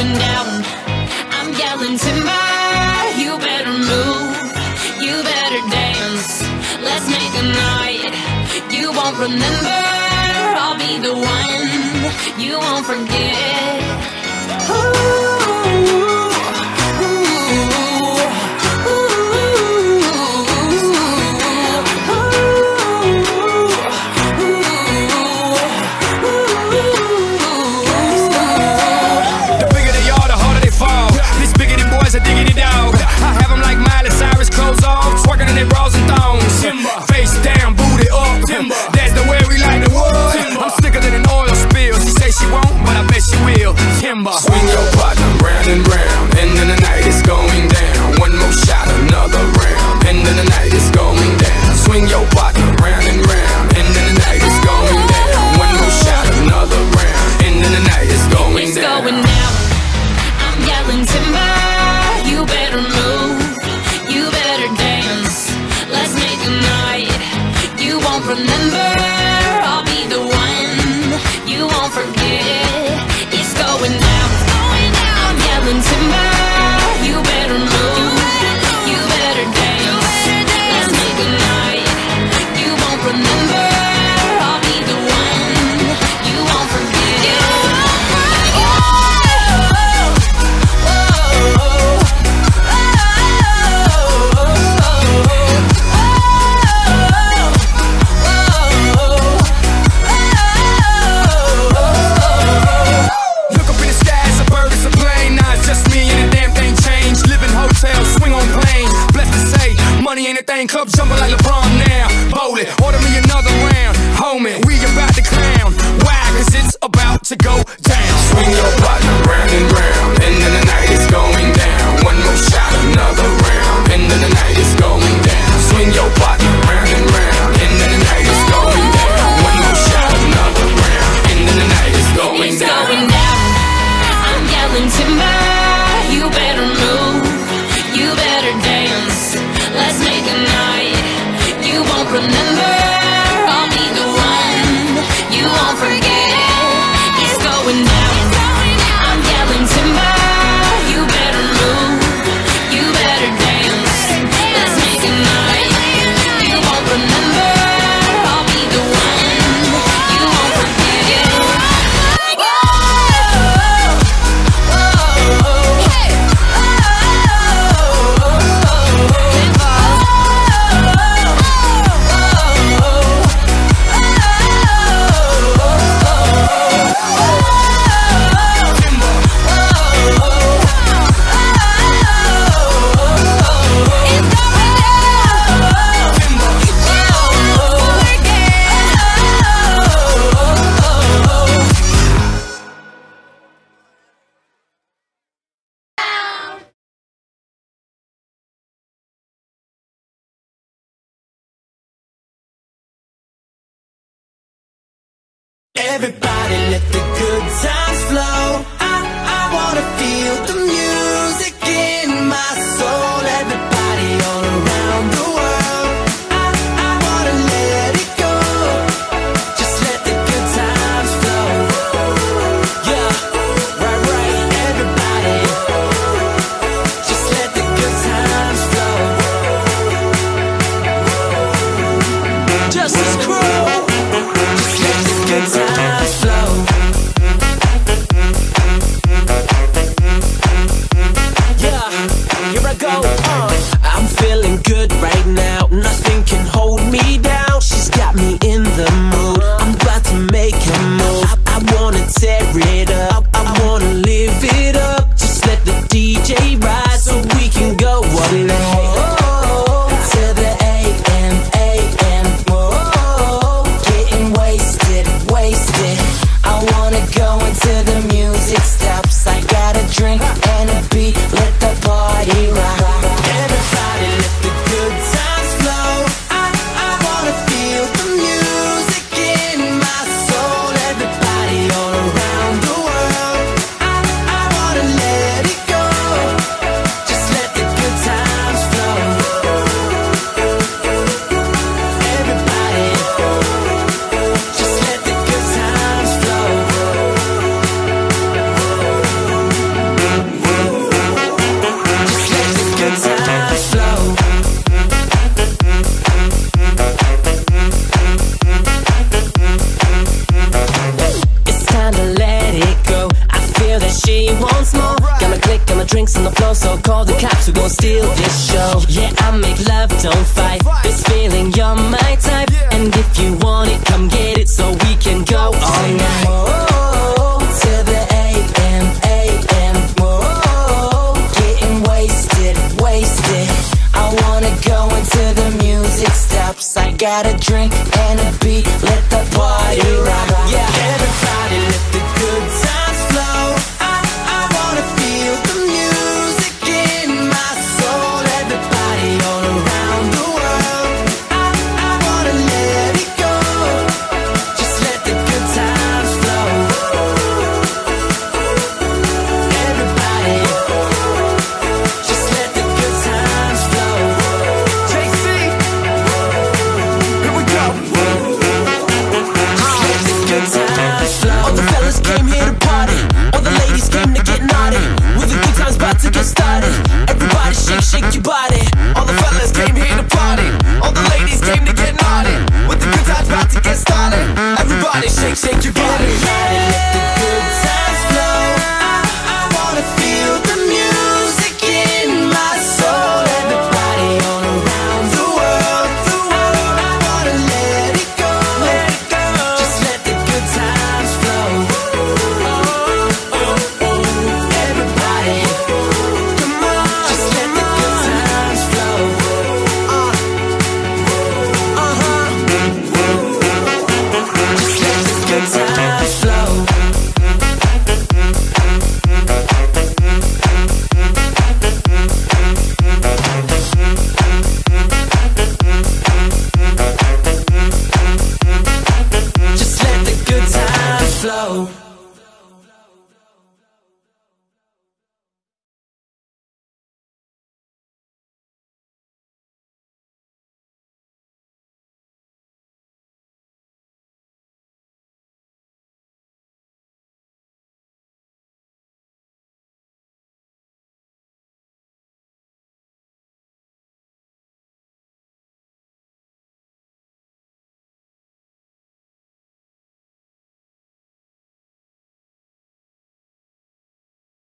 going down. I'm yelling timber, you better move, you better dance. Let's make a night you won't remember. I'll be the one you won't forget. A diggity dog. I have them like Miley Cyrus, clothes off, twerking in their bras and thongs. Timber. Face down, booty up. Timber. That's the way we like the wood. Timber. I'm slicker than an oil spill. She say she won't, but I bet she will. Timber. Swing your partner round and round, and then the night is going down. One more shot, another round, and then the night is going down. Swing your partner round and round, and then the night is going down. One more shot, another round, and then the night is going down. It's going down. I'm yelling timber. You better move, you better dance. Let's make a night you won't remember. I'll be the one you won't forget. It's going down, I'm yelling timber. You better move, you better dance. Let's make a night you won't remember. I'll be the one you won't forget. Money ain't a thing, club jumping like LeBron now. Bowling, order me another round. Homie, we about to clown. Why? Cause it's about to go down. Swing your partner round and round, and then the night is going down. One more shot, another round, and then the night is going down. Swing your partner round and round, and then the night is going down. One more shot, another round, and then the night is going down. It's going down. I'm yelling timber. You better move, you better dance. Let's make a night you won't remember. I'll be the one you won't forget. It's going down, I'm yelling timber. You better move, you better dance. Let's make a night you won't remember. I'll be the one you won't forget. Everybody let the good times flow. I wanna feel the music in my soul. Everybody all around the world. I wanna let it go. Just let the good times flow. Yeah, right, everybody. Just let the good times flow. Justice Crow. Just let the good times flow. fight this feeling, you're my type. And if you want it, come get it so we can go all night. Whoa, to the AM, AM. Whoa, getting wasted, wasted. I wanna go until the music stops. I got a drink and a beat, let the party rock.